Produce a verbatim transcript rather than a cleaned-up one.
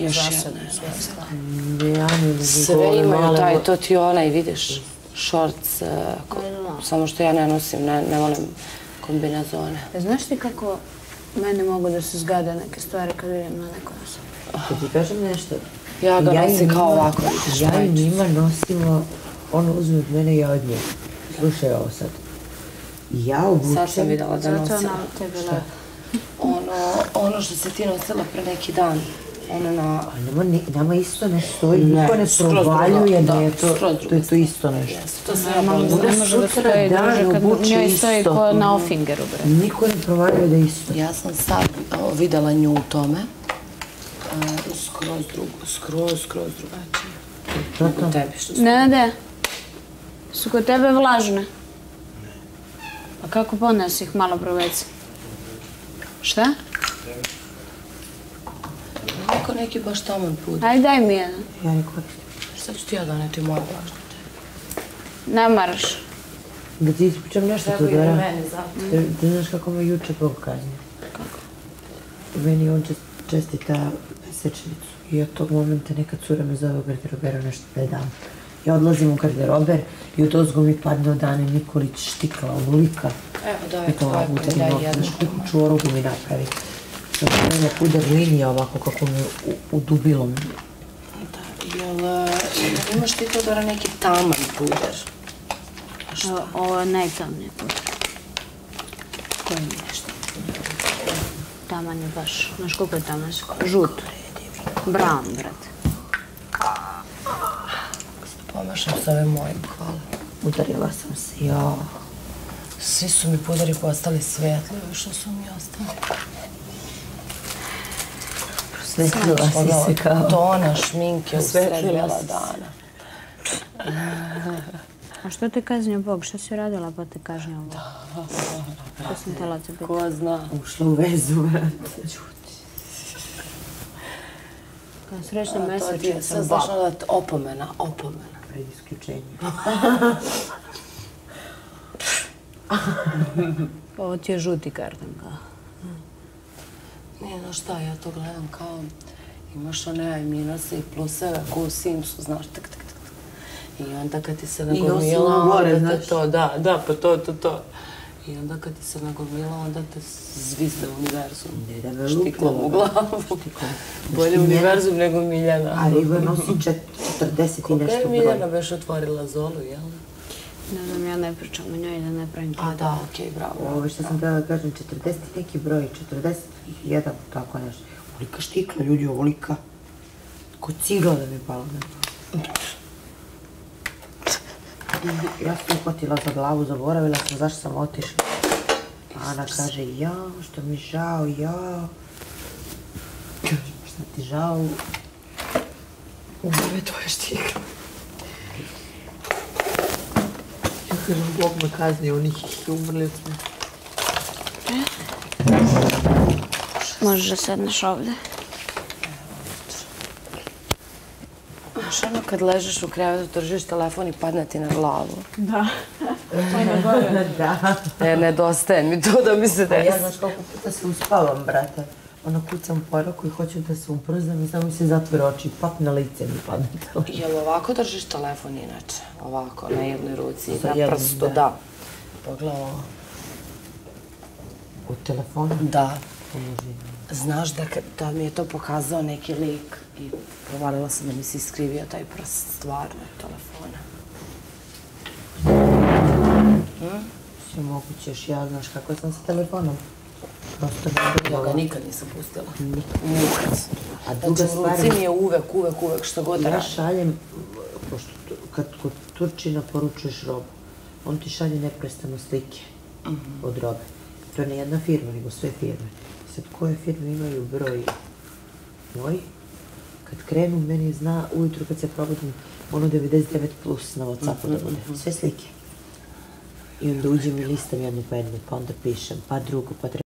zasebno svoje sklanje. Ne, ja ne mogu. Sve imaju taj, to ti onaj, vidiš, šorc, samo što ja ne nosim, ne volim kombinazone. Znaš ti kako meni mogu da se zgade neke stvari kad vidim na nekom osobu? Kad ti kažem nešto, ja ga nosim kao ovako. Ja i njima nosimo, ono uzme od mene i ja od nje. Slušaj ovo sad. Ja obučem... Sad sam videla da nosila. Zato nam tebe lepo. Ono što se ti nosila pre neki dan. Ono na... Nama isto ne stoji, niko ne provaljuje, ne, to je to isto nešto. To se ja ne može da stoji druže kad njoj stoji ko na Ofingeru. Niko ne provaljuje da je isto. Ja sam sad videla nju u tome. Skroz drugo, skroz, skroz drugačije. Kod tebi što su? Ne, ne. Su kod tebe vlažne. A kako ponesi ih malo proveci? Šta? Niko neki baš taman put. Ajde, daj mi jedan. Ja ne koristim. Šta ću ti ja doneti moje vlažne? Ne maraš. Da ti ispričam nešto to, Treba i meni zato. Ti znaš kako me juče Bog kaznio? Kako? Meni on čestita mesečnicu i od tog momenta neka cura me zove u garderoberu nešto da je dam. Ja odlazim u garderober i od ozgo mi padne od Ane Nikolić štikla, ovolika. Evo, daj, tvoj koji daj jednu. Znaš koliko čuorugu mi napravi. Sad mene puder linija ovako kako mi udubilo mi. Da, jel imaš ti to dora neki taman puder? Ovo je najtamniji puder. Koji mi nešto? Taman je baš, znaš koliko je taman? Žut. Brown, brate. Pomašam s ovim mojim, hvala. Udarila sam se, jao. Svi su mi puderi postali svetli, što su mi ostali. Svetlila si se kao... Tona šminke u sred bela dana. A što te kaznio Bog? Što si radila pa te kažnjao Bog? Što sam tela te biti? Ko zna? Ušla u vezu, vrati. Kao srećna mesečnica. Sad znaš da opomena, opomena. Pred isključenjem. Ovo ti je žuti karton kao. Nije, znaš šta, ja to gledam kao imaš one minuse i pluseve ko u Simsu, znaš, tak, tak, tak. I onda kad ti se nagomila, onda te to, da, da, pa to, to, to. I onda kad ti se nagomila, onda te zvizde univerzum. Ne da me Štiklom u glavu. Bolje univerzum nego Miljana. A riba nosi četrdeset i nešto broj. Koga je Miljana već otvorila Zolu, jel? Ne znam, ja ne pričam o njoj da ne pravim to. A da, okej, bravo. Ovo što sam htjela da kažem, četrdeset i neki broj, četrdeset jedan, tako nešto. Ovolika štikla, ljudi, ovolika. Ko cigla da mi pala na to. Ja sam uhvatila za glavu, zaboravila sam zašto sam otišla. Ana kaže, jao, što mi žao, jao. Šta ti žao? Uzove tvoje štikle. Ja kažem, Bog me kaznio, onih ih je umrli od sme. Možeš da sedneš ovde. Znaš ono kad ležeš u krevetu, držiš telefon i padne ti na glavu. Da. Ono gore. Da. E, nedostaje mi to da mi se desi. Ja znaš koliko puta se uspavam, brate. Ono kucam poruku i hoću da se umprzam i samo mi se zatvore oči i pap na lice mi padne telefon. Jel ovako držiš telefon inače? Ovako, na jednoj ruci, na prstu, da. Pogledaj ovo. U telefonu? Da. Znaš da mi je to pokazao neki lik i provalila sam da mi se iskrivio taj prst stvarno od telefona. Sve moguće, još ja znaš kako sam sa telefonom. Prosto ne Ja ga nikad nisam pustila. Nikad. A druga stvar... Znači, u ruci mi je uvek, uvek, uvek što god radi. Ja šaljem, pošto kad kod Turčina poručuješ robu, on ti šalje neprestano slike od robe. To je ne jedna firma, nego sve firme. Sad koje firme imaju broj moj, kad krenu, meni zna ujutru kad se probudim ono devedeset devet plus na Whatsappu da bude. Sve slike. I onda uđem i listam jednu pa jednu, pa onda pišem, pa drugu, pa treću.